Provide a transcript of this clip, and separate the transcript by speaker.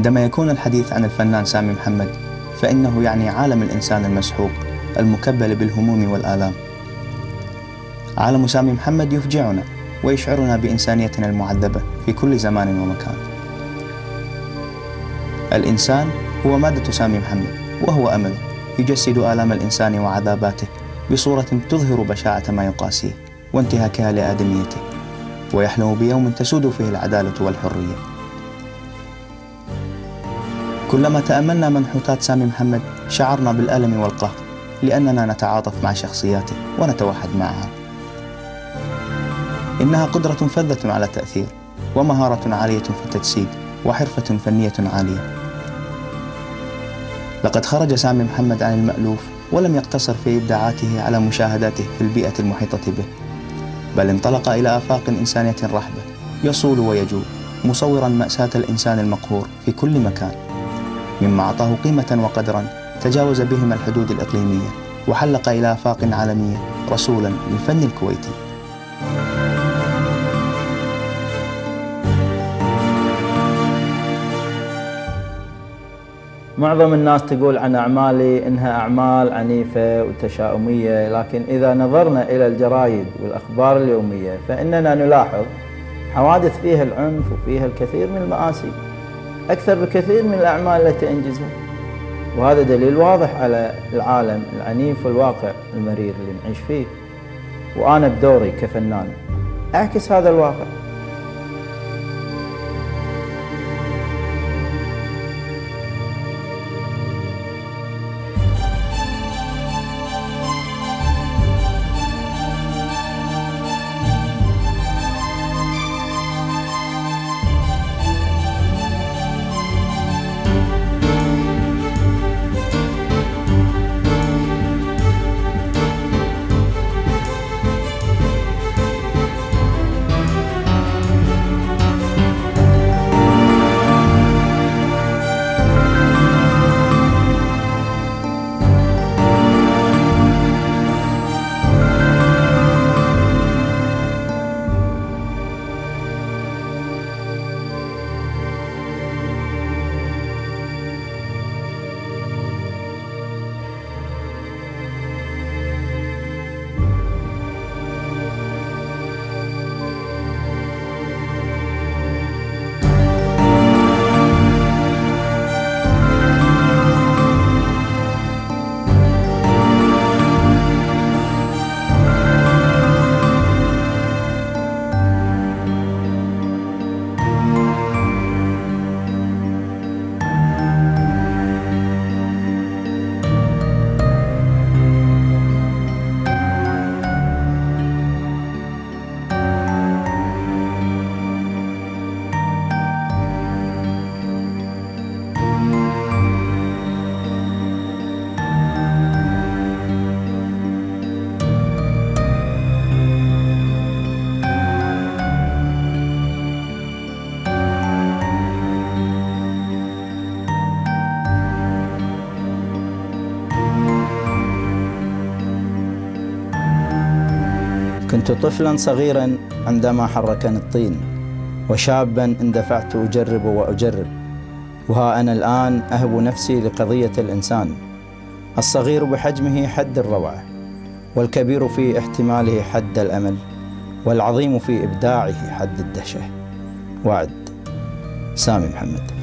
Speaker 1: عندما يكون الحديث عن الفنان سامي محمد فإنه يعني عالم الإنسان المسحوق المكبل بالهموم والآلام. عالم سامي محمد يفجعنا ويشعرنا بإنسانيتنا المعذبة في كل زمان ومكان. الإنسان هو مادة سامي محمد، وهو أمل يجسد آلام الإنسان وعذاباته بصورة تظهر بشاعة ما يقاسيه وانتهاكها لآدميته، ويحلم بيوم تسود فيه العدالة والحرية. كلما تأملنا منحوتات سامي محمد شعرنا بالألم والقهر، لأننا نتعاطف مع شخصياته ونتوحد معها. إنها قدرة فذة على التأثير، ومهارة عالية في التجسيد، وحرفة فنية عالية. لقد خرج سامي محمد عن المألوف، ولم يقتصر في إبداعاته على مشاهداته في البيئة المحيطة به، بل انطلق إلى آفاق إنسانية رحبة يصول ويجول، مصورا مأساة الإنسان المقهور في كل مكان، مما أعطاه قيمة وقدرا تجاوز بهما الحدود الإقليمية، وحلق إلى آفاق عالمية رسولا للفن الكويتي.
Speaker 2: معظم الناس تقول عن أعمالي إنها أعمال عنيفة وتشاؤمية، لكن إذا نظرنا إلى الجرايد والأخبار اليومية فإننا نلاحظ حوادث فيها العنف وفيها الكثير من المآسي، أكثر بكثير من الأعمال التي أنجزها. وهذا دليل واضح على العالم العنيف والواقع المرير اللي نعيش فيه، وأنا بدوري كفنان أعكس هذا الواقع. كنت طفلا صغيرا عندما حركني الطين، وشابا اندفعت أجرب وأجرب، وها أنا الآن أهب نفسي لقضية الإنسان. الصغير بحجمه حد الروعة، والكبير في احتماله حد الأمل، والعظيم في إبداعه حد الدهشة. وعد، سامي محمد.